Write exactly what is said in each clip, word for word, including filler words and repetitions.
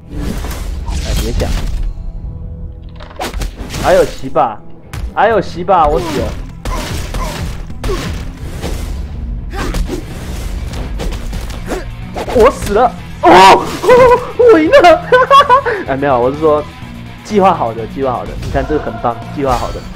哎，别讲。还有洗把，还有洗把，我死了。我死了。哦，我赢了。哎，没有，我是说计划好的，计划好的。你看这个很棒，计划好的。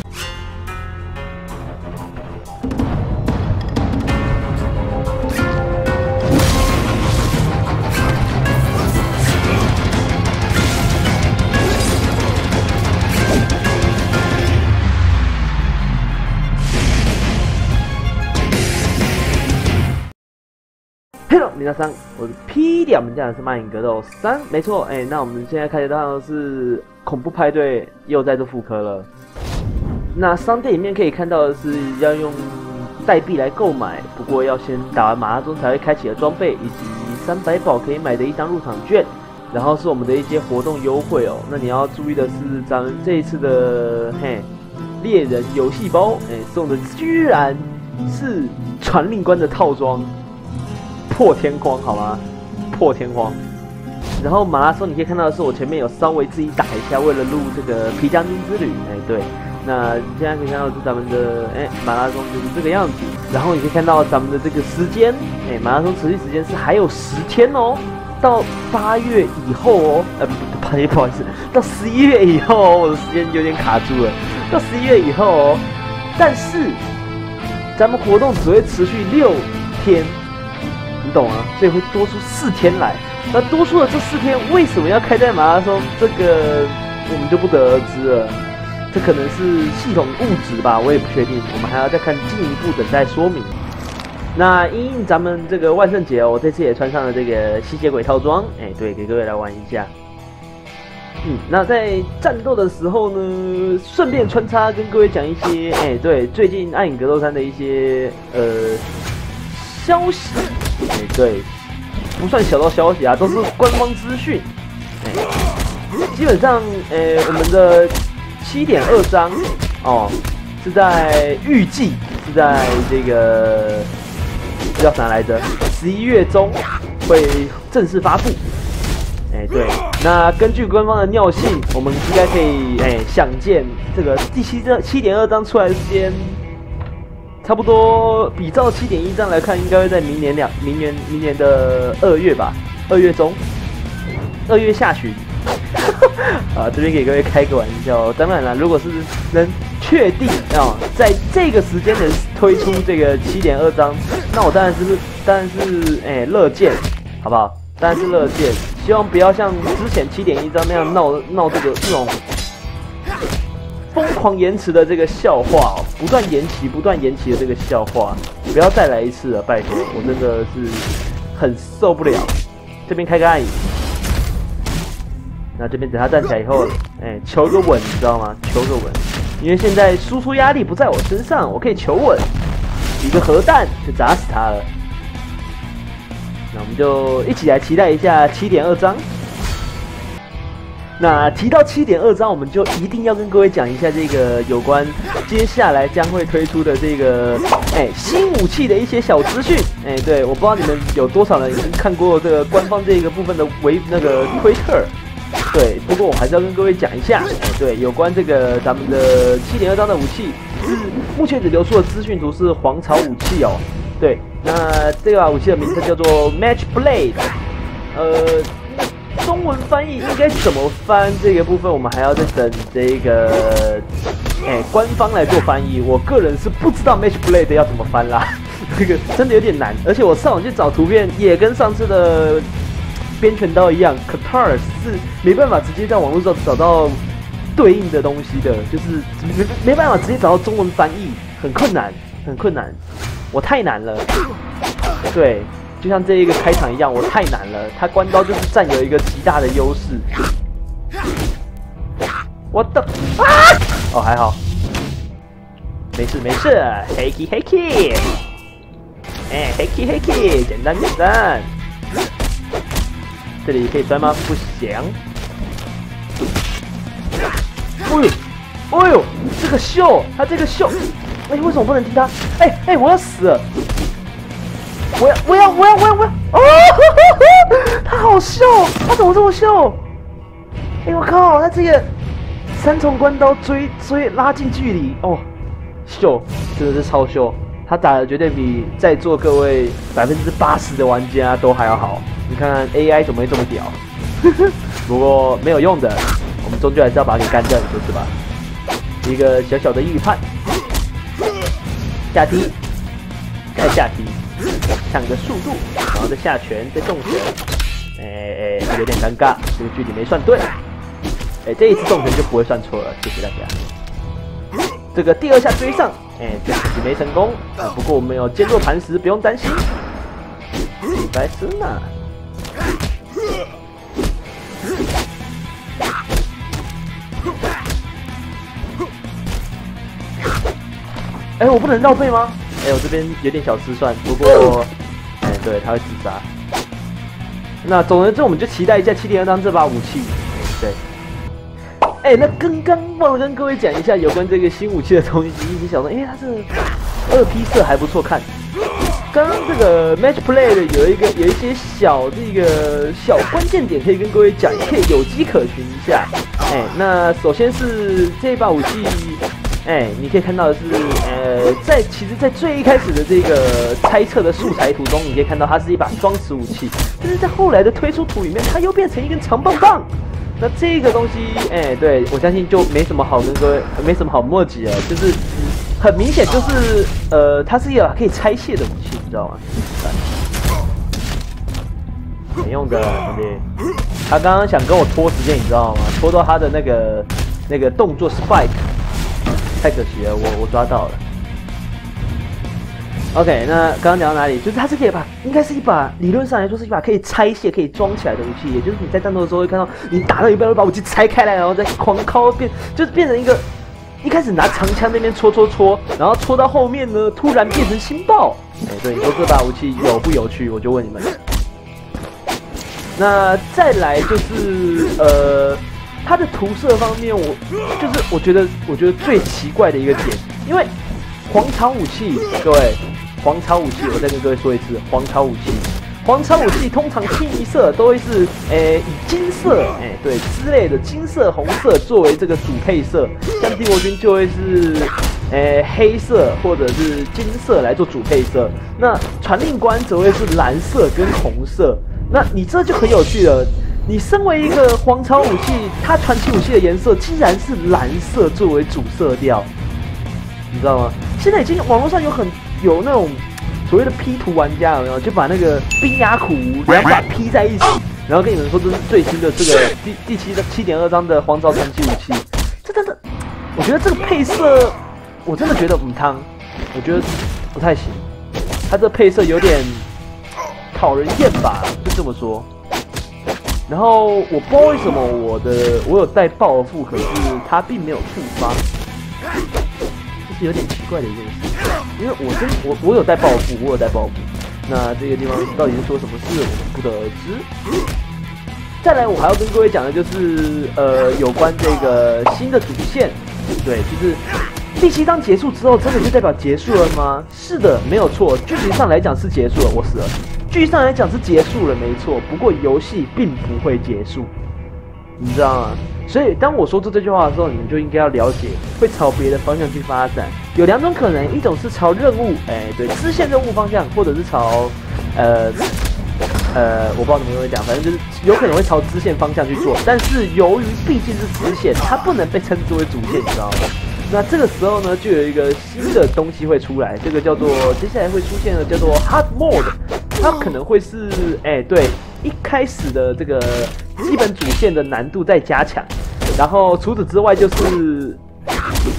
Hello， 皆さん，我是 P 点，我们讲的是《漫影格斗三》，没错，哎，那我们现在开始到的是恐怖派对又再度复刻了。那商店里面可以看到的是要用代币来购买，不过要先打完马拉松才会开启的装备，以及三百宝可以买的一张入场券，然后是我们的一些活动优惠哦。那你要注意的是，咱们这一次的嘿猎人游戏包，哎，送的居然是传令官的套装。 破天荒好吗？破天荒。然后马拉松你可以看到的是，我前面有稍微自己打一下，为了录这个皮将军之旅。哎，对。那现在可以看到是咱们的哎马拉松就是这个样子。然后你可以看到咱们的这个时间，哎，马拉松持续时间是还有十天哦，到八月以后哦，呃不八月不好意思，到十一月以后哦，我的时间有点卡住了。到十一月以后哦，但是咱们活动只会持续六天。 你懂啊？所以会多出四天来。那多出的这四天为什么要开在马拉松？这个我们就不得而知了。这可能是系统误植吧，我也不确定。我们还要再看进一步等待说明。那因应咱们这个万圣节哦，我这次也穿上了这个吸血鬼套装。哎，对，给各位来玩一下。嗯，那在战斗的时候呢，顺便穿插跟各位讲一些，哎，对，最近暗影格斗三的一些呃消息。 哎，对，不算小道消息啊，都是官方资讯。哎，基本上，呃，我们的 七点二 章哦，是在预计是在这个这叫啥来着？十一月中会正式发布。哎，对，那根据官方的尿性，我们应该可以哎想见这个第七章 七点二 章出来的时间。 差不多比照 七点一 章来看，应该会在明年两明年明年的二月吧，二月中，二月下旬。啊，这边给各位开个玩笑。当然了，如果是能确定啊，在这个时间能推出这个 七点二 章，那我当然是当然是哎乐见，好不好？当然是乐见。希望不要像之前 七点一 章那样闹闹这个这种。 疯狂延迟的这个笑话哦，不断延期、不断延期的这个笑话，不要再来一次了，拜托，我真的是很受不了。这边开个暗影，那这边等他站起来以后，哎，求个稳，你知道吗？求个稳，因为现在输出压力不在我身上，我可以求稳，一个核弹就砸死他了。那我们就一起来期待一下 七点二 章。 那提到 七点二 章，我们就一定要跟各位讲一下这个有关接下来将会推出的这个哎新武器的一些小资讯。哎，对，我不知道你们有多少人已经看过这个官方这个部分的微那个推特。对，不过我还是要跟各位讲一下，哎，对，有关这个咱们的 七点二 章的武器，是目前只流出的资讯图是黄草武器哦。对，那这把武器的名字叫做 Match Blade， 呃。 中文翻译应该怎么翻？这个部分我们还要再等这个，哎、欸，官方来做翻译。我个人是不知道 Match Blade 要怎么翻啦，这个真的有点难。而且我上网去找图片，也跟上次的边拳刀一样 ，Katars 是没办法直接在网络上找到对应的东西的，就是没没办法直接找到中文翻译，很困难，很困难。我太难了，对。 就像这一个开场一样，我太难了。他关刀就是占有一个极大的优势。我的啊！哦，还好，没事没事，黑 key 黑 key， 哎，黑 key 黑 key， 简单简单。这里可以钻吗？不行。哎呦，哎呦，这个秀，他这个秀，哎，为什么不能踢他？哎哎，我要死了！ 我要我要我要我要我要！哦， 他好秀，他怎么这么秀？哎、欸、我靠，他这个三重关刀追追拉近距离哦，秀，真的是超秀。他打的绝对比在座各位百分之八十的玩家都还要好。你看看 A I 怎么会这么屌？不过没有用的，我们终究还是要把它给干掉，你说是吧？一个小小的预判，下踢，再下踢，抢个速度，然后再下拳，再重拳。哎哎，这有点尴尬，这个距离没算对。哎，这一次重拳就不会算错了，谢谢大家。这个第二下追上，哎，这次没成功啊。不过我们有坚若磐石，不用担心。李白森呐。哎，我不能绕背吗？哎，我这边有点小失算，不过，哎，对，他会自杀。那总而言之，我们就期待一下七点二章这把武器。对。哎，那刚刚忘了跟各位讲一下有关这个新武器的东西。你想说，哎，它这二 P 色还不错看。刚刚这个 Match Play 的有一个有一些小这个小关键点可以跟各位讲，也可以有迹可循一下。哎，那首先是这一把武器。哎，你可以看到的是，呃，在其实，在最一开始的这个猜测的素材图中，你可以看到它是一把双持武器，但是在后来的推出图里面，它又变成一根长棒棒。那这个东西，哎，对我相信就没什么好跟各位，没什么好墨迹了，就是很明显就是，呃，它是一把可以拆卸的武器，你知道吗？没用的，兄弟。他刚刚想跟我拖时间，你知道吗？拖到他的那个那个动作 spike。太可惜了，我我抓到了。OK， 那刚刚讲到哪里？就是它是可以把，应该是一把理论上来说是一把可以拆卸、可以装起来的武器，也就是你在战斗的时候会看到，你打到一半会把武器拆开来，然后再狂敲变，就是变成一个一开始拿长枪那边戳戳戳，然后戳到后面呢，突然变成星爆。哎，对，你说这把武器有不有趣？我就问你们。那再来就是呃。它的涂色方面，我就是我觉得，我觉得最奇怪的一个点，因为黄潮武器，各位，黄潮武器，我再跟各位说一次，黄潮武器，黄潮武器通常清一色都会是，诶、欸，以金色，诶、欸，对之类的金色、红色作为这个主配色，像帝国军就会是，诶、欸，黑色或者是金色来做主配色，那传令官则会是蓝色跟红色，那你这就很有趣了。你身为一个黄潮武器，它传奇武器的颜色竟然是蓝色作为主色调，你知道吗？现在已经网络上有很有那种所谓的 P 图玩家，有没有？就把那个冰牙苦两把 P 在一起，然后跟你们说这是最新的这个第第七的七点二章的黄潮传奇武器。这真的，我觉得这个配色，我真的觉得母汤，我觉得不太行。它这配色有点讨人厌吧，就这么说。然后我不知道为什么我的我有带报复，可是它并没有触发，这是有点奇怪的一件事。因为我真我我有带报复，我有带报复。那这个地方到底是说什么事，我们不得而知。再来，我还要跟各位讲的就是呃有关这个新的主线，对，就是第七章结束之后，真的就代表结束了吗？是的，没有错，剧情上来讲是结束了，我死了。剧上来讲是结束了，没错。不过游戏并不会结束，你知道吗？所以当我说出这句话的时候，你们就应该要了解，会朝别的方向去发展。有两种可能，一种是朝任务，哎，对，支线任务方向，或者是朝，呃，呃，我不知道怎么跟你讲，反正就是有可能会朝支线方向去做。但是由于毕竟是支线，它不能被称之为主线，你知道吗？那这个时候呢，就有一个新的东西会出来，这个叫做接下来会出现的叫做 Hard Mode。它可能会是，哎、欸，对，一开始的这个基本主线的难度再加强，然后除此之外就是，哎、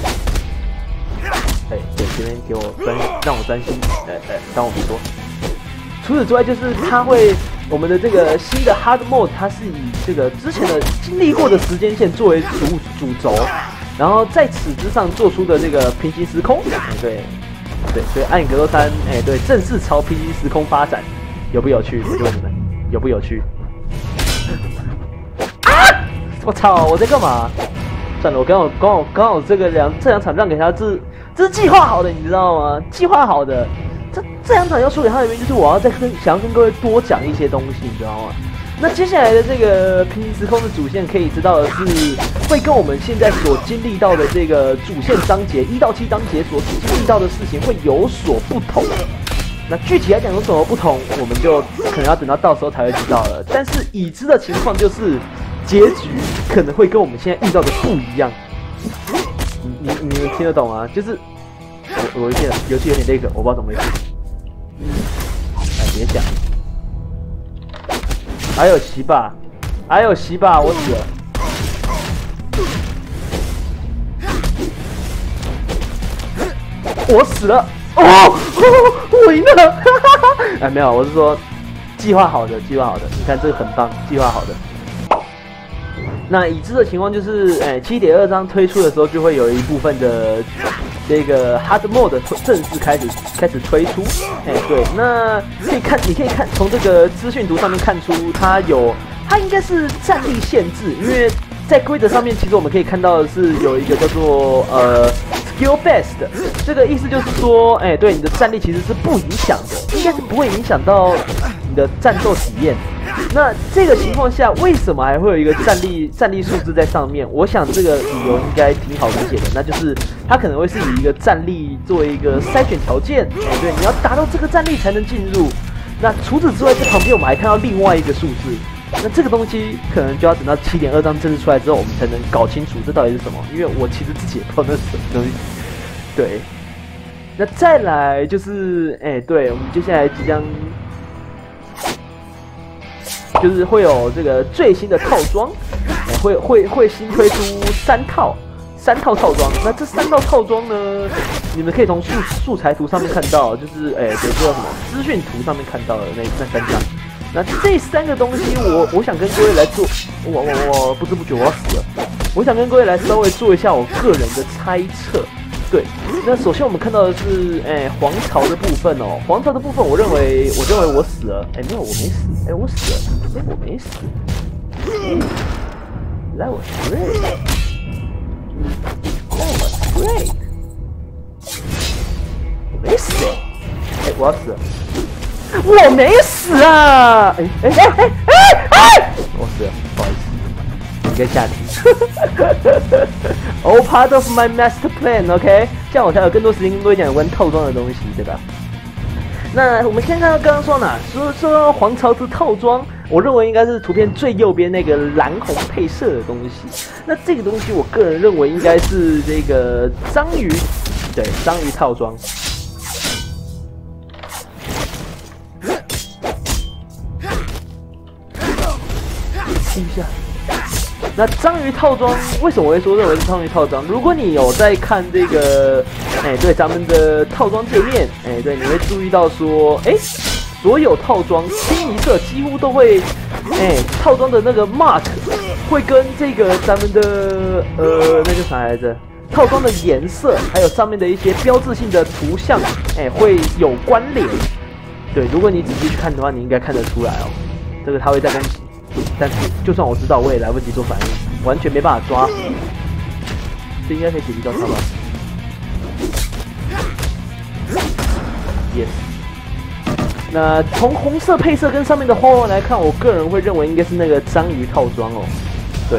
欸，对，这边给我专，让我专心，呃呃，当我们说，除此之外就是它会，我们的这个新的 Hard Mode， 它是以这个之前的经历过的时间线作为主主轴，然后在此之上做出的这个平行时空，欸、对。对，所以《暗影格斗三》哎，对，正式朝平行时空发展，有不有趣？我就问你们，有不有趣？啊！我操！我在干嘛？算了，我刚好刚好刚好这个两这两场让给他，这这是计划好的，你知道吗？计划好的，这这两场要输给他的原因，就是我要再跟想要跟各位多讲一些东西，你知道吗？那接下来的这个平行时空的主线，可以知道的是，会跟我们现在所经历到的这个主线章节一到七章节所经历到的事情会有所不同。那具体来讲有什么不同，我们就可能要等到到时候才会知道了。但是已知的情况就是，结局可能会跟我们现在遇到的不一样。你你你们听得懂吗？就是我我有点游戏有点那个，我不知道怎么回事。哎，别讲。还有洗把，还有洗把，我死了。我死了。哦，我赢了！哎，没有，我是说计划好的，计划好的。你看这个很棒，计划好的。那已知的情况就是，哎，七点二章推出的时候，就会有一部分的这个 Hard Mode 正式开始开始推出。哎，对，那可以看，你可以看从这个资讯图上面看出，它有，它应该是战力限制，因为在规则上面，其实我们可以看到的是有一个叫做呃 Skill Best， 这个意思就是说，哎，对，你的战力其实是不影响的，应该是不会影响到你的战斗体验。那这个情况下，为什么还会有一个战力战力数字在上面？我想这个理由应该挺好理解的，那就是它可能会是以一个战力作为一个筛选条件，哎，对，你要达到这个战力才能进入。那除此之外，在旁边我们还看到另外一个数字，那这个东西可能就要等到 七点二 章正式出来之后，我们才能搞清楚这到底是什么，因为我其实自己也不知道那是什么东西。对，那再来就是，哎，对，我们接下来即将。就是会有这个最新的套装，欸、会会会新推出三套三套套装。那这三套套装呢，你们可以从素素材图上面看到，就是哎，对，这叫什么资讯图上面看到的那那三张。那这三个东西我，我我想跟各位来做，我我我不知不觉我要死了。我想跟各位来稍微做一下我个人的猜测。对，那首先我们看到的是，哎，黄巢的部分哦，黄巢的部分，我认为，我认为我死了，哎，没有，我没死，哎，我死了，哎，我没死，嗯 ，That was great， That was great， 我没死，哎，我要死了，我没死啊，哎哎哎哎哎哎，我死了，不好意思。应该下题。All part of my master plan，OK， 这样我才有更多时间跟各位讲有关套装的东西，对吧？那我们先看到刚刚说哪，说说黄巢之套装，我认为应该是图片最右边那个蓝红配色的东西。那这个东西，我个人认为应该是这个章鱼，对，章鱼套装。听一下。那章鱼套装为什么我会说认为是章鱼套装？如果你有在看这个，哎、欸，对咱们的套装界面，哎、欸，对，你会注意到说，哎、欸，所有套装清一色几乎都会，哎、欸，套装的那个 mark 会跟这个咱们的呃，那叫啥来着？套装的颜色还有上面的一些标志性的图像，哎、欸，会有关联。对，如果你仔细去看的话，你应该看得出来哦。这个它会在攻击。但是，就算我知道，我也来不及做反应，完全没办法抓。这应该可以解决掉它吧 ？Yes。那从红色配色跟上面的花纹来看，我个人会认为应该是那个章鱼套装哦。对。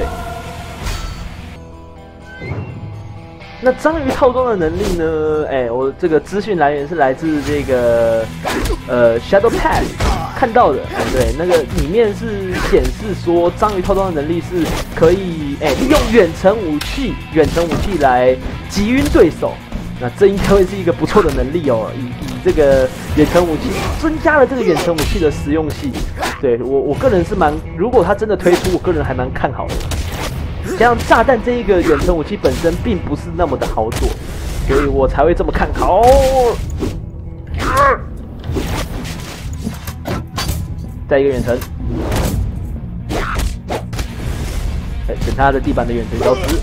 那章鱼套装的能力呢？哎、欸，我这个资讯来源是来自这个呃 Shadow Pass。看到的，对，那个里面是显示说章鱼套装的能力是可以，哎、欸，利用远程武器，远程武器来击晕对手。那这应该会是一个不错的能力哦，以以这个远程武器增加了这个远程武器的实用性。对我我个人是蛮，如果它真的推出，我个人还蛮看好的。像炸弹这一个远程武器本身并不是那么的好做，所以我才会这么看好。啊再一个远程，哎，等他的地板的远程消失。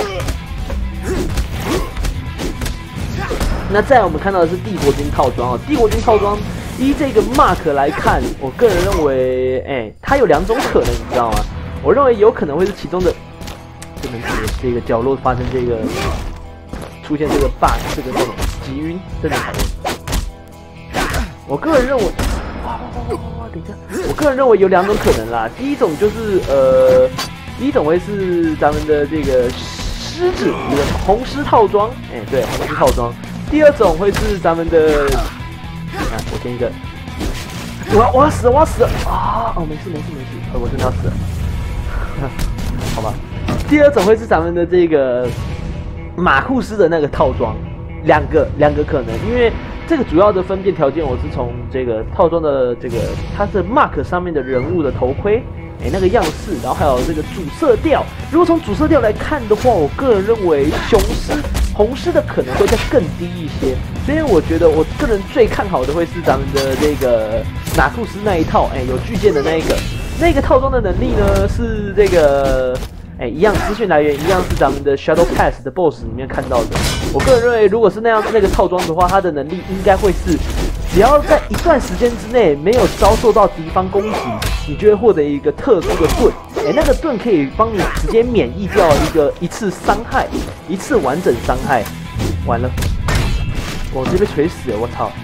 那再来我们看到的是帝国军套装哦，帝国军套装依这个 mark 来看，我个人认为，哎，它有两种可能，你知道吗？我认为有可能会是其中的，这能这个角落发生这个出现这个 bug， 这个这种击晕，真的讨厌。 我个人认为，哇哇哇哇哇！等一下，我个人认为有两种可能啦。第一种就是呃，第一种会是咱们的这个狮子红狮套装，哎、欸，对，红狮套装。第二种会是咱们的，啊，我先一个，我要我要死了，我要死了啊！哦，没事没事没事，呃，我真的要死了，好吧。第二种会是咱们的这个马库斯的那个套装，两个两个可能，因为。这个主要的分辨条件，我是从这个套装的这个它的 mark 上面的人物的头盔，哎，那个样式，然后还有这个主色调。如果从主色调来看的话，我个人认为雄狮、红狮的可能会再更低一些。所以我觉得我个人最看好的会是咱们的这个马库斯那一套，哎，有巨剑的那一个，那个套装的能力呢是这个。哎，一样资讯来源一样是咱们的 Shadow Pass 的 Boss 里面看到的。我个人认为，如果是那样那个套装的话，它的能力应该会是，只要在一段时间之内没有遭受到敌方攻击，你就会获得一个特殊的盾。哎，那个盾可以帮你直接免疫掉一个一次伤害，一次完整伤害。完了，我直接被锤死了！我操！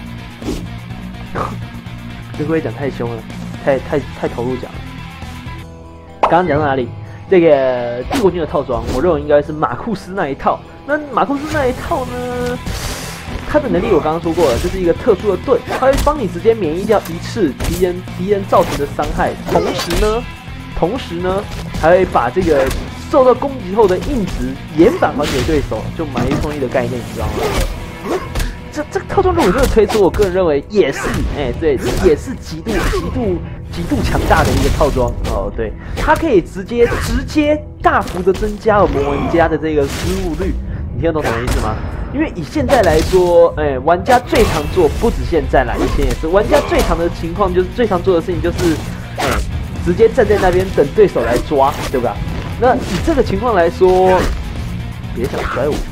这会讲太凶了，太太太投入讲了。刚刚讲到哪里？这个帝国军的套装，我认为应该是马库斯那一套。那马库斯那一套呢？它的能力我刚刚说过了，就是一个特殊的盾，它会帮你直接免疫掉一次敌人敌人造成的伤害，同时呢，同时呢，还会把这个受到攻击后的硬值延返还给对手，就买一送一的概念，你知道吗？这这个套装如果真的推出，我个人认为也是，哎、欸，对，也是极度极度极度强大的一个套装哦。对，它可以直接直接大幅的增加我们玩家的这个失误率，你听得懂什么意思吗？因为以现在来说，哎、欸，玩家最常做，不止现在啦，以前也是，玩家最常的情况就是最常做的事情就是，哎、欸，直接站在那边等对手来抓，对吧？那以这个情况来说，别想甩我。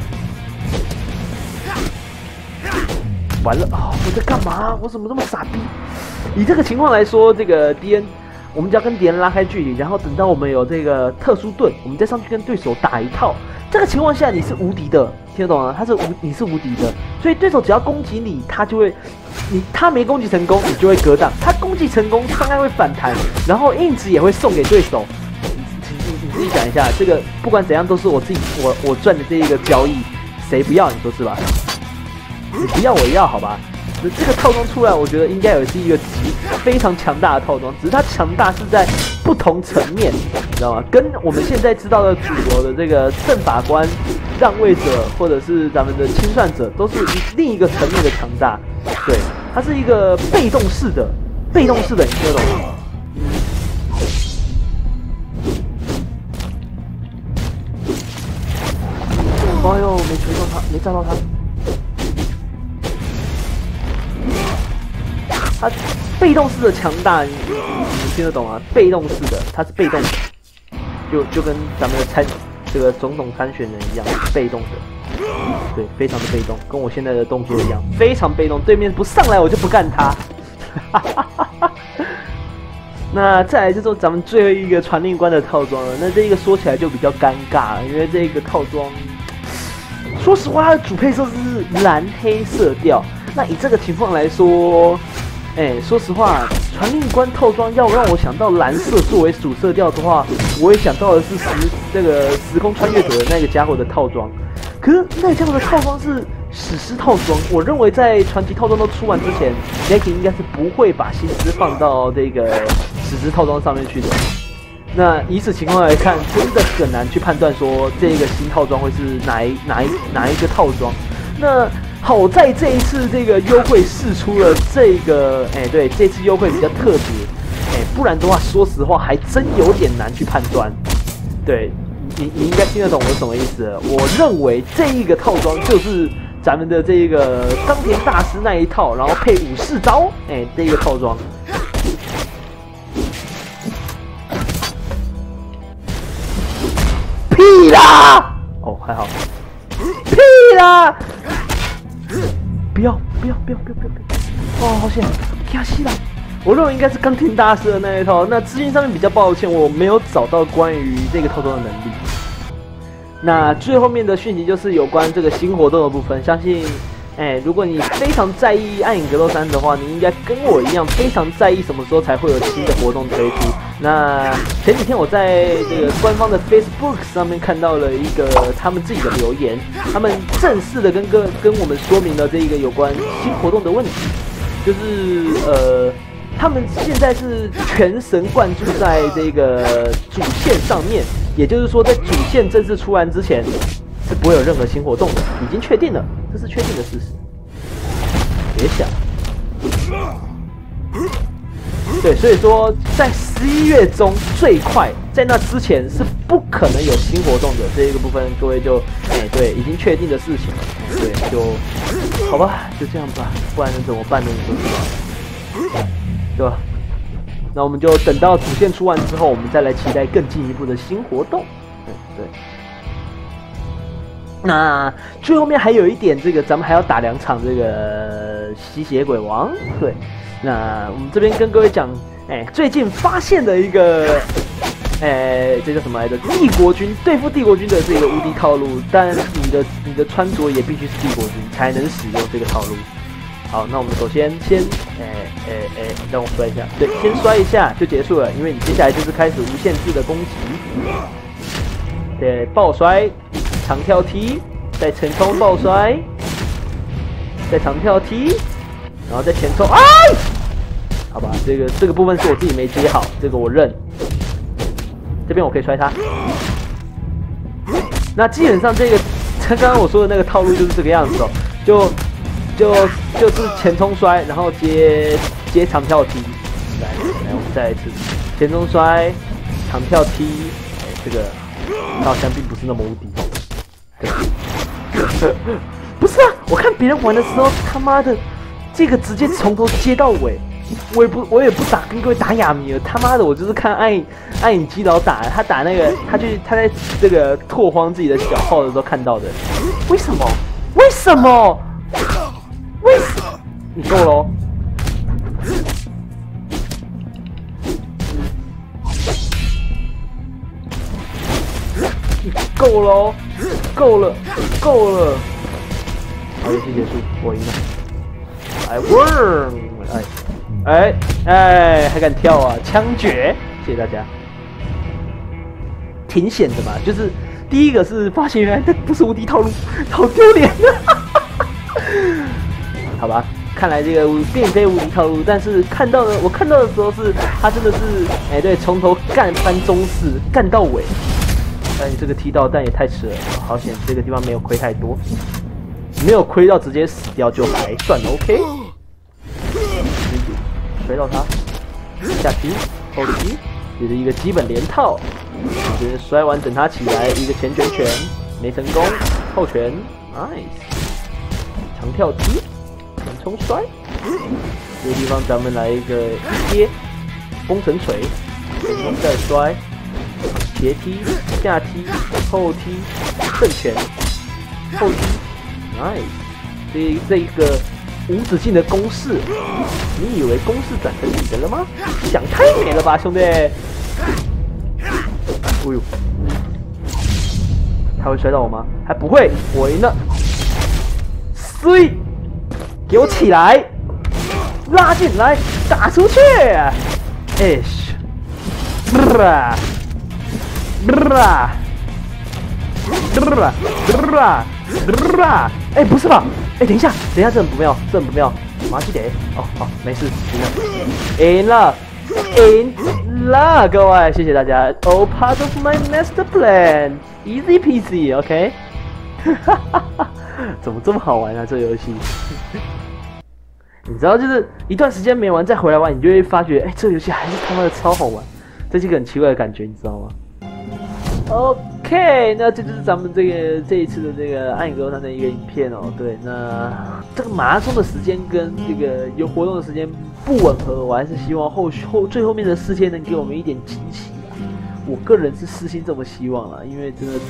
完了啊、哦！我在干嘛？我怎么这么傻逼？以这个情况来说，这个敌人，我们只要跟敌人拉开距离，然后等到我们有这个特殊盾，我们再上去跟对手打一套。这个情况下你是无敌的，听得懂吗？他是无，你是无敌的，所以对手只要攻击你，他就会，你他没攻击成功，你就会格挡；他攻击成功，伤害会反弹，然后硬值也会送给对手。你你你自己想一下，这个不管怎样都是我自己我我赚的这一个交易，谁不要？你说是吧？你不要我要好吧？这个套装出来，我觉得应该也是一个极非常强大的套装，只是它强大是在不同层面，你知道吗？跟我们现在知道的主流的这个正法官、让位者，或者是咱们的清算者，都是另一个层面的强大。对，它是一个被动式的，被动式的，你听得懂吗？哎呦，没锤到他，没炸到他。它被动式的强大，你你你听得懂吗？被动式的，它是被动的，就就跟咱们的参这个总统参选人一样，被动的，对，非常的被动，跟我现在的动作一样，非常被动。对面不上来，我就不干他。那再来就是咱们最后一个传令官的套装了，那这个说起来就比较尴尬了，因为这个套装，说实话，它的主配色是蓝黑色调。那以这个情况来说，哎，说实话，传令官套装要让我想到蓝色作为主色调的话，我也想到的是时这个时空穿越者的那个家伙的套装。可是那个家伙的套装是史诗套装，我认为在传奇套装都出完之前 ，Nike 应该是不会把心思放到这个史诗套装上面去的。那以此情况来看，真的很难去判断说这个新套装会是哪一哪一哪一个套装。那好在这一次这个优惠释出了这个，哎、欸，对，这次优惠比较特别，哎、欸，不然的话，说实话还真有点难去判断。对，你你应该听得懂我什么意思了。我认为这一个套装就是咱们的这一个冈田大师那一套，然后配武士刀，哎、欸，这一个套装。屁啦！哦，还好。屁啦！不要不要不要不要不要不要！哦，好险！卡西啦！我认为应该是冈田大师的那一套。那资讯上面比较抱歉，我没有找到关于这个套装的能力。那最后面的讯息就是有关这个新活动的部分，相信哎，如果你非常在意《暗影格斗三》的话，你应该跟我一样非常在意什么时候才会有新的活动推出。那前几天我在这个官方的 Facebook 上面看到了一个他们自己的留言，他们正式的跟跟跟我们说明了这一个有关新活动的问题，就是呃，他们现在是全神贯注在这个主线上面，也就是说在主线正式出完之前。是不会有任何新活动的，已经确定了，这是确定的事实。别想。对，所以说在十一月中最快，在那之前是不可能有新活动的。这一个部分，各位就哎、欸，对，已经确定的事情了。对，就好吧，就这样吧，不然能怎么办呢？你说对吧？那我们就等到主线出完之后，我们再来期待更进一步的新活动。对对。那最后面还有一点，这个咱们还要打两场这个吸血鬼王。对，那我们这边跟各位讲，哎，最近发现的一个，哎，这叫什么来着？帝国军对付帝国军的这个无敌套路，但你的你的穿着也必须是帝国军才能使用这个套路。好，那我们首先先，哎哎哎，让我摔一下，对，先摔一下就结束了，因为你接下来就是开始无限制的攻击。对，爆摔。长跳踢，再前冲爆摔，再长跳踢，然后再前冲，哎，好吧，这个这个部分是我自己没接好，这个我认。这边我可以摔他。那基本上这个，刚刚我说的那个套路就是这个样子哦，就就就是前冲摔，然后接接长跳踢。来来，我们再来一次，前冲摔，长跳踢，哎，这个好像并不是那么无敌哦。不是啊，我看别人玩的时候，他妈的，这个直接从头接到尾，我也不我也不打跟各位打亚米尔，他妈的，我就是看暗暗影基佬打，他打那个，他去他在这个拓荒自己的小号的时候看到的。为什么？为什么？为什么？你够了哦。够了哦，够了，够了。好，游戏结束，我赢了。I won！ 哎，哎，哎，还敢跳啊？枪决！谢谢大家。挺险的嘛，就是第一个是发现原来那不是无敌套路，好丢脸啊！好吧，看来这个并非无敌套路，但是看到的我看到的时候是，他真的是，哎，对，从头干翻中式，干到尾。但你这个踢到，但也太迟了，好险，这个地方没有亏太多，没有亏到直接死掉就还算 OK。摔到他，下踢，后踢，这是一个基本连套。直接摔完等他起来，一个前拳拳没成功，后拳 ，nice， 长跳踢，前冲摔。这个地方咱们来一个一接，风神锤，前冲再摔。斜踢、下踢、后踢、正拳、后踢 ，nice！ 这这一个无止境的攻势，你以为攻势转成你的了吗？想太美了吧，兄弟！哎呦，他会摔到我吗？还不会，我赢了。碎，给我起来，拉进来，打出去！哎，不啦。哎，不是吧？哎，等一下，等一下，这很不妙，这很不妙。马基德，哦，好，没事，赢了，赢了，赢了，各位，谢谢大家。All part of my master plan, easy peasy, OK？ 哈哈哈，怎么这么好玩啊？这游戏，你知道，就是一段时间没玩，再回来玩，你就会发觉，哎，这个游戏还是他妈的超好玩，这是一个很奇怪的感觉，你知道吗？ OK， 那这就是咱们这个这一次的这个《暗影格斗三》的一个影片哦。对，那这个马拉松的时间跟这个有活动的时间不吻合，我还是希望后后最后面的事件能给我们一点惊喜啊。我个人是私心这么希望啦，因为真的是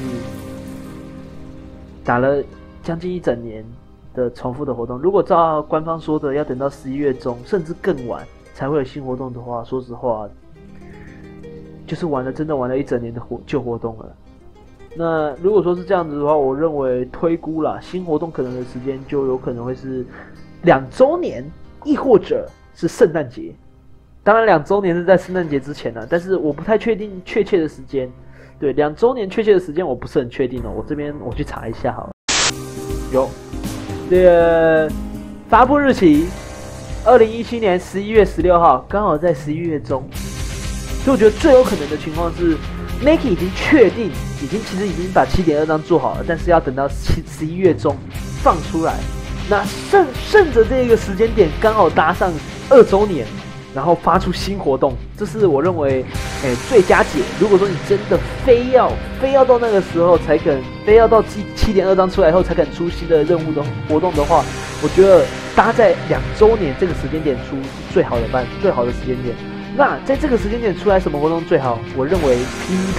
打了将近一整年的重复的活动，如果照官方说的要等到十一月中甚至更晚才会有新活动的话，说实话。就是玩了，真的玩了一整年的活旧活动了。 那如果说是这样子的话，我认为推估啦，新活动可能的时间就有可能会是两周年，亦或者是圣诞节。当然，两周年是在圣诞节之前呢、啊，但是我不太确定确切的时间。对，两周年确切的时间我不是很确定哦，我这边我去查一下好了。有，这个发布日期，二零一七年十一月十六号，刚好在十一月中。所以我觉得最有可能的情况是 ，Nike 已经确定，已经其实已经把 七点二 张做好了，但是要等到十一月中放出来。那顺顺着这个时间点，刚好搭上二周年。然后发出新活动，这是我认为，诶最佳解。如果说你真的非要非要到那个时候才肯，非要到七七点二章出来后才肯出新的任务的活动的话，我觉得搭在两周年这个时间点出是最好的办最好的时间点。那在这个时间点出来什么活动最好？我认为 P V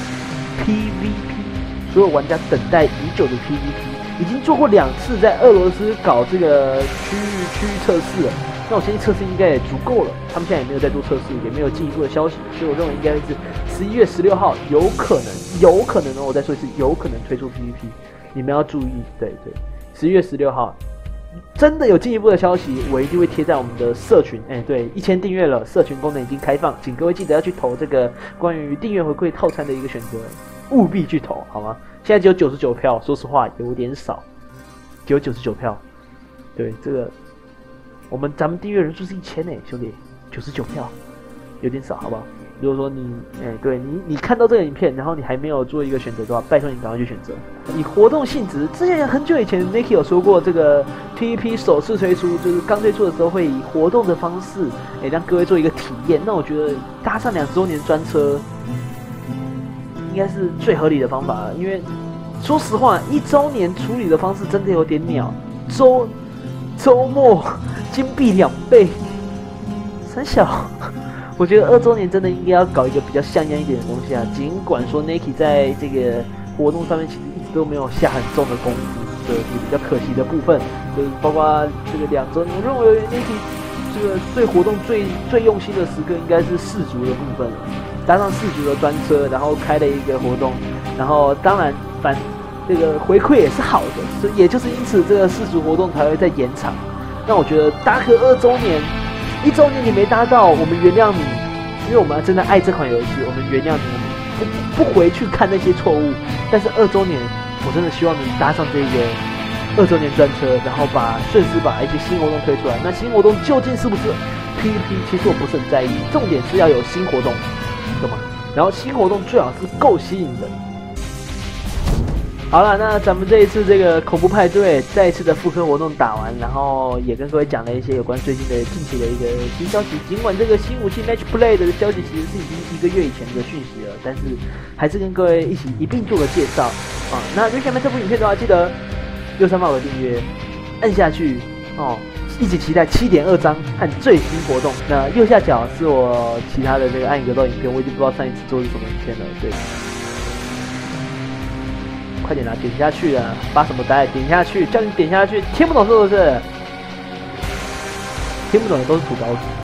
P，P V P， 所有玩家等待已久的 P V P， 已经做过两次在俄罗斯搞这个区域区域测试了。那我相信测试应该也足够了，他们现在也没有再做测试，也没有进一步的消息，所以我认为应该是十一月十六号，有可能，有可能哦，我再说一次，有可能推出 P V P， 你们要注意，对对，十一月十六号，真的有进一步的消息，我一定会贴在我们的社群，哎，对，一千订阅了，社群功能已经开放，请各位记得要去投这个关于订阅回馈套餐的一个选择，务必去投，好吗？现在只有九十九票，说实话有点少，只有九十九票，对这个。我们咱们订阅人数是一千呢，兄弟，九十九票，有点少，好不好？如果说你，哎、欸，对你，你看到这个影片，然后你还没有做一个选择的话，拜托你赶快去选择。以活动性质，之前很久以前 Nike 有说过，这个 P V P 首次推出，就是刚推出的时候会以活动的方式，哎、欸，让各位做一个体验。那我觉得搭上两周年专车，应该是最合理的方法了。因为说实话，一周年处理的方式真的有点鸟，周周末。金币两倍，三小，我觉得二周年真的应该要搞一个比较像样一点的东西啊。尽管说 Nike 在这个活动上面其实一直都没有下很重的功夫，这是比较可惜的部分。就是包括这个两周年，我认为 Nike 这个对活动最最用心的时刻应该是世足的部分了，搭上世足的专车，然后开了一个活动，然后当然反这个回馈也是好的，所以也就是因此这个世足活动才会再延长。那我觉得搭个二周年、一周年你没搭到，我们原谅你，因为我们真的爱这款游戏，我们原谅你，我们不不回去看那些错误。但是二周年，我真的希望你搭上这个二周年专车，然后把顺势把一些新活动推出来。那新活动究竟是不是 P V P？ 其实我不是很在意，重点是要有新活动，懂吗？然后新活动最好是够吸引人。好了，那咱们这一次这个恐怖派对再一次的复刻活动打完，然后也跟各位讲了一些有关最近的近期的一个新消息。尽管这个新武器 Match Play 的消息其实是已经一个月以前的讯息了，但是还是跟各位一起一并做个介绍啊。那如果喜欢这部影片的话，记得右上角的订阅按下去哦，一起期待 七点二 章和最新活动。那右下角是我其他的这个暗影格斗影片，我已经不知道上一次做是什么影片了，对。快点啦，点下去啊！发什么呆？点下去，叫你点下去，听不懂是不是？听不懂的都是土包子。